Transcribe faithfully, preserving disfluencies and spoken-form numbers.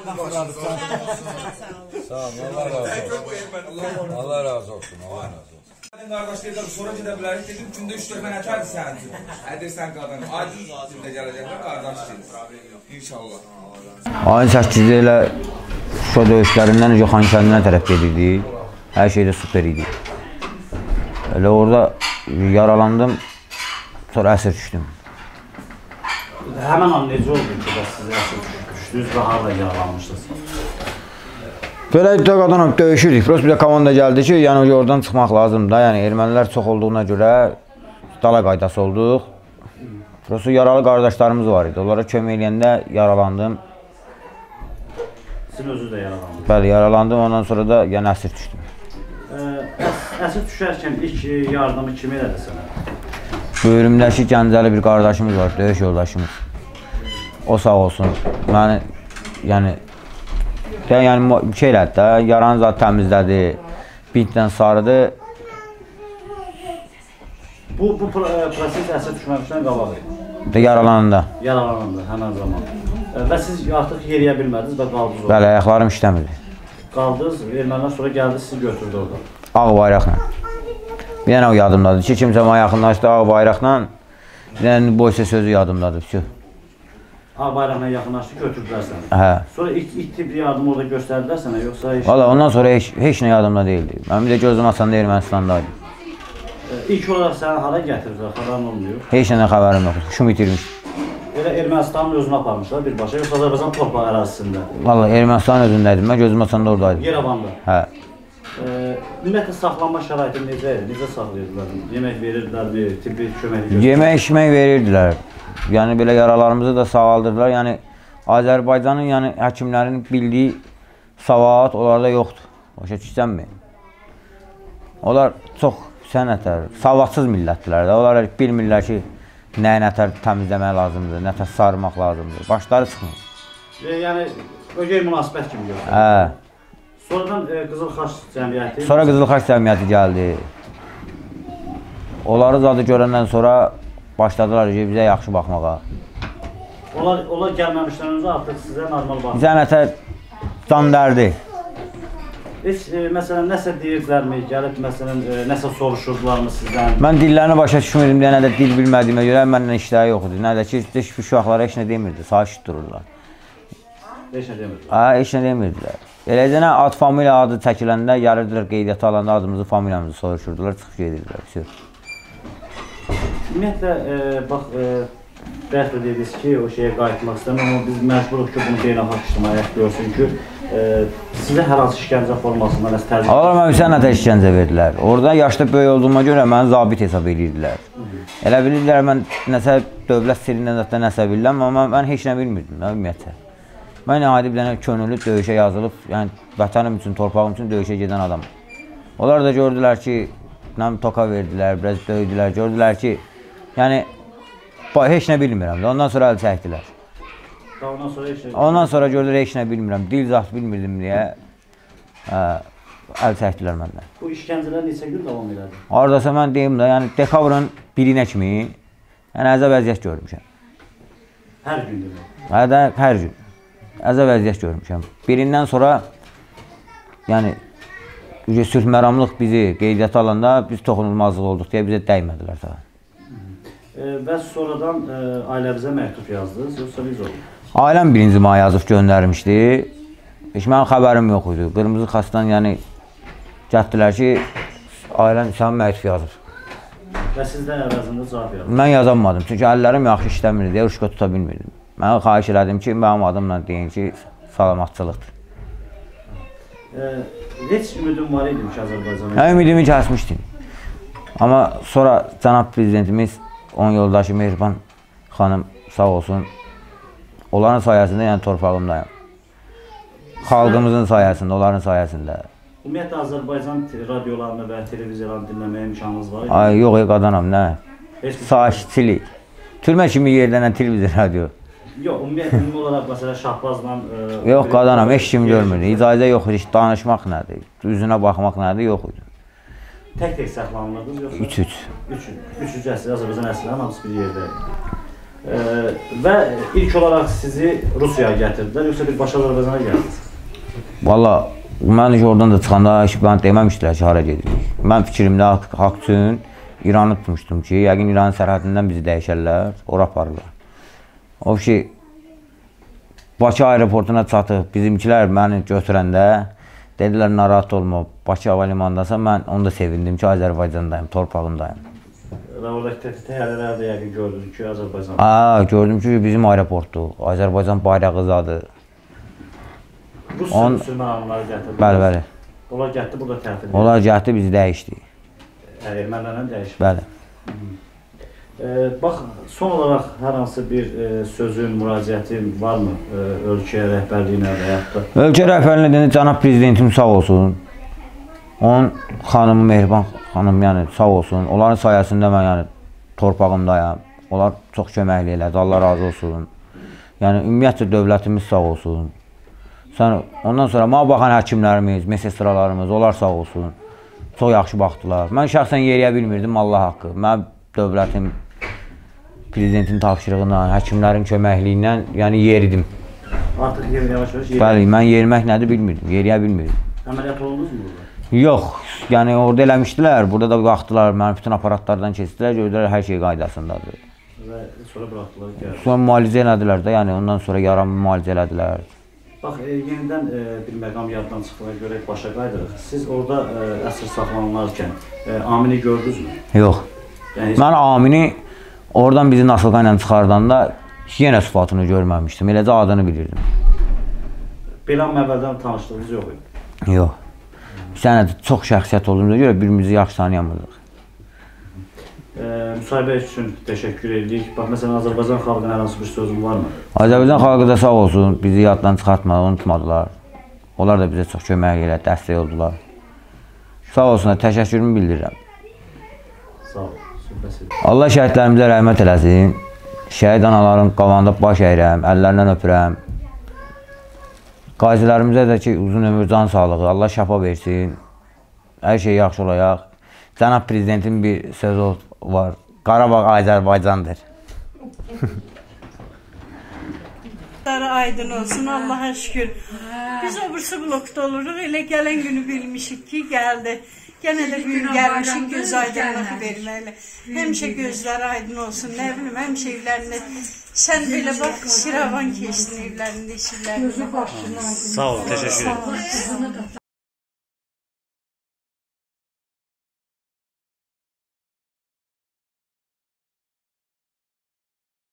Sağ olun, Allah razı olsun. Allah razı olsun, Allah razı olsun. Qardaşlar sonra gedə bilərik dedim, gündə üç dörd mənə ətərdir sənin üçün. Ədirsən qadın, aciz də gələcəklər, qardaşsınız. İnşallah. Ayın səkkizi ilə Şuşa döyüşlərindən önce Xankəndinə tərəf gedirdik. Hər şey də süper idi. Elə orada yaralandım, sonra əsir düşdüm. Həmən an necə oldu ki, siz əsir düşdünüz və harada yaralanmışdınız? Belə qadınla döyüşürdük. Prost bir də komanda gəldi ki, yəni oradan çıxmaq lazımdır. Yəni ermənilər çox olduğuna görə dala qaydası olduq. Prost yaralı qardaşlarımız var idi. Onlara kömək eləyəndə yaralandım. Sizin özünüz də yaralandınız? Bəli, yaralandım. Ondan sonra da yəni əsir düşdüm. Əsir düşərkən ilk yardımı kim elədi sənə? Bölümdəki Gəncəli bir qardaşımız var, döyüş yoldaşımız. O sağ olsun. Məni, yəni, yəni bir şey elədi də, yaranı zat təmizlədi, bintdən sarıdı. Bu, bu proses əsir düşməmişdən qabaq idi? Yaralanında. Yaralanında, həmən zaman. Və siz artıq yeriyə bilmədiniz və qaldınız orada? Bəli, ayaqlarım işləmirdi. Qaldınız, ermənilər sonra gəldi, sizi götürdü orada? Ağ bayraqla. Bir dənə o yadımdadır ki, kimsə mənə yaxınlaşdı ağ bayraqla, bir dənə boysa sözü yadımdadır. Ağ bayraqla yaxınlaşdı, götürdülər səni? Hə. Sonra ilk, ilk tibli yardım orada göstərdilər sənə, yoxsa heç... Valla ondan sonra heç, heç nə yadımda deyildi. Mən bir də gözüm açanda Ermənistandaydım. İlk olaraq səni hara gətirirlər, xəbərin olmuyor? Heç nə xəbərim yoxdur, şum itirmişdim. Elə Ermənistanın özünə aparmışlar birbaşa, yoxsa Azərbaycan torpaq ərazisində? Valla Ermənistanın özündəydim, mən gözüm açanda oradaydım. Yerevanda? Hə. Ümumiyyətlə, saxlanma şəraiti necə idi? Necə saxlayırdılar? Yemək verirdilər, tibbi kömək göstərirlər? Yemək, içmək verirdilər. Yəni, belə yaralarımızı da sağaldırdılar. Yəni, Azərbaycanın, yəni, həkimlərin bildiyi savad onlarda yoxdur. Başa düşsənmi? Onlar çox sənətlər, savadsız millətdirlər də. Onlar bilmirlər ki, nəyə nətər təmizləmək lazımdır, nətər sarmaq lazımdır. Başları çıxmır. Yəni, ögey münasibət kimi gördür. Hə. Sonradan Qızıl Xaç Cəmiyyəti... Sonra Qızıl Xaç Cəmiyyəti gəldi. Onları zadı görəndən sonra başladılar ki, bizə yaxşı baxmağa. Onlar, onlar gəlməmişdən öncə artıq sizə normal baxır. Bizə nətər can dərdi. Heç, e, məsələn, nəsə deyirdilərmi, gəlib, məsələn, e, nəsə soruşurdularmı sizdən? Mən dillərini başa düşmürdüm, deyə nə də dil bilmədiyimə görə mənlə işləri yox idi. Nə də ki, heç uşaqlara heç nə demirdi, sakit dururlar. Heç nə demirdilər? Hə, heç nə demirdilər. Eləcə nə ad familiya adı çəkiləndə, gəlirdilər qeydiyyata alanda adımızı, familiyamızı soruşurdular, çıxıb gedirdilər. Ümumiyyətlə, e, bax, e, bəlkə dediniz ki, o şeyə qayıtmaq istəməm, amma biz məcburuq ki, bunu beynəlxalq ictimaiyyət görsün ki, e, sizə hər hansı işgəncə formasında nəsə təzyiq... Allah mən bizə nətər işgəncə verdilər. Orada yaşda böyük olduğuma görə məni zabit hesab edirdilər. Elə bilirdilər, mən nəsə dövlət sirindən zaten nəsə bilirəm, amma mən heç nə bilmirdim, ümumiyyətlə. Mən adi bir dənə könüllü döyüşə yazılıb, yəni vətənim üçün, torpağım üçün döyüşə gedən adam. Onlar da gördülər ki, nəm toka verdilər, biraz döydülər, gördülər ki, yəni heç nə bilmirəm də, ondan sonra əl çəkdilər. Ondan sonra heç nə... Ondan sonra gördülər, heç nə bilmirəm, dil zat bilmirdim deyə əl çəkdilər məndən. Bu işgəncələr neçə gün davam elədi? Aradasa mən deyim də, yəni dekabrın birinə kimi, yəni əzə vəziyyət görmüşəm. Hər gün deyil? Hədə, hər gün. Əzə vəziyyət görmüşəm. Birindən sonra, yəni, sülh məramlıq bizi qeydiyyata alanda biz toxunulmazlıq olduq deyə bizə dəymədilər daha. Və sonradan ailəmizə məktub yazdınız, yoxsa biz olduq? Ailəm birinci maya yazıb göndərmişdi. Heç mənim xəbərim yox idi. Qırmızı xastan, yəni, gətdilər ki, ailəm sən məktub yazıb. Və siz də əvəzində cavab yazdınız? Mən yazamadım, çünki əllərim yaxşı işləmirdi deyə rüşqə tuta bilmirdim. Mən xahiş elədim ki, mənim adımla deyin ki, salamatçılıqdır. Heç ümidim var idim ki, Azərbaycana? Hə, ümidimi kəsmişdim. Amma sonra cənab prezidentimiz, onun yoldaşı Mehriban xanım sağ olsun, onların sayəsində, yəni torpağımdayım. Xalqımızın sayəsində, onların sayəsində. Ümumiyyətlə, Azərbaycan radiolarını və televiziyalarını dinləməyə imkanınız var idi? Ay, yox, qadanam, nə? Sakitçilik. Türmə kimi yerlənən televiziya, radio. Yox, ümumiyyətlə, ümumi olaraq, məsələ, Şahbazla... Yox, qadanam, heç kim görmürdü. İcazə yox idi, danışmaq nədir, üzünə baxmaq nədir, yox idi. Tək-tək saxlanılırdınız, yoxsa? Üç-üç. Üç-üç əsr, Azərbaycan əsrlərin hamısı bir yerdə. E, və ilk olaraq sizi Rusiyaya gətirdilər, yoxsa bir başqa Azərbaycana gəldiniz? Valla, mən oradan da çıxanda ki, bana deməmişdilər ki, hara gedirik. Mən fikrimdə haqq üçün İranı tutmuşdum ki, yəqin İranın sərhədindən bizi dəyişərlər, ora aparırlar. O ki, Bakı aeroportuna çatıb, bizimkilər məni götürəndə, dedilər, narahat olma, Bakı hava limanındasa, mən onu da sevindim ki, Azərbaycandayım, torpağındayım. Və oradakı təyyarələrdə yəqin gördünüz ki, Azərbaycan. Aa, gördüm ki, bizim aeroportdur, Azərbaycan bayrağı zadı. Rus On... müsəlman adamları gətirdi. Bəli, bəli. Onlar getdi, burada təhvil edildi. Onlar getdi, bizi dəyişdi. Ermənilərlə dəyişdi. Bəli. E, bax, son olaraq hər hansı bir e, sözün, müraciətin varmı e, ölkə rəhbərliyinə və yaxud da? Ölkə rəhbərliyinə deyəndə cənab prezidentim sağ olsun. Onun xanımı Mehriban xanım, yəni sağ olsun. Onların sayəsində mən yəni torpağımdayam. Onlar çox köməkli elədi, Allah razı olsun. Yəni ümumiyyətlə dövlətimiz sağ olsun. Sən ondan sonra mənə baxan həkimlərimiz, mesestralarımız, onlar sağ olsun. Çox yaxşı baxdılar. Mən şəxsən yeriyə bilmirdim, Allah haqqı. Mən dövlətim, prezidentin tapşırığından, həkimlərin köməkliyi ilə yəni yeridim. Artıq yerin yavaş-yavaş yeriyə? Bəli, mən yerimək nədir bilmirdim, yeriyə bilmirdim. Əməliyyat olundunuz mu burada? Yox, yəni orada eləmişdilər, burada da baxdılar, mən bütün aparatlardan keçdilər, gördülər, hər şey qaydasındadır. Və sonra buraxdılar, gəldi. Sonra müalicə elədilər də, yəni ondan sonra yaramı müalicə elədilər. Bax, e, yenidən e, bir məqam yaddan çıxdığına görə başa qaydırıq. Siz orada e, əsir saxlanılarkən e, Amini gördünüzmü? Yox. Yəni, Mən Amini oradan bizi Nasılqa ilə çıxardanda yenə sıfatını görməmişdim, eləcə adını bilirdim. Belə əvvəldən tanışdığınız yox idi? Yox. Sənə çox şəxsiyyət olduğumuza görə birimizi yaxşı tanıyamırdıq. E, müsahibə üçün təşəkkür edirik. Bax, məsələn, Azərbaycan xalqına hər hansı bir sözün varmı? Azərbaycan xalqı da sağ olsun, bizi yaddan çıxartmadı, unutmadılar. Onlar da bizə çox kömək elədi, dəstək oldular. Sağ olsunlar, təşəkkürümü bildirirəm. Sağ ol. Allah şəhidlərimizə rəhmət eləsin. Şəhid anaların qavanda baş əyirəm, əllərindən öpürəm. Qazilərimizə də ki, uzun ömür, can sağlığı, Allah şəfa versin. Hər şey yaxşı olacaq. Cənab prezidentin bir sözü var. Qarabağ Azərbaycandır. Aydın olsun, Allah'a şükür. Biz o birisi blokda oluruq, elə gələn günü bilmişik ki, gəldi. Gene de gün gəlmişik, göz aydınlığı verməklə. Həmişə gözləri aydın olsun, nə bilim, həmişə evlərində. Sən belə bax, siravan keçdin evlərində, işlərində. Sağ ol, təşəkkür ederim.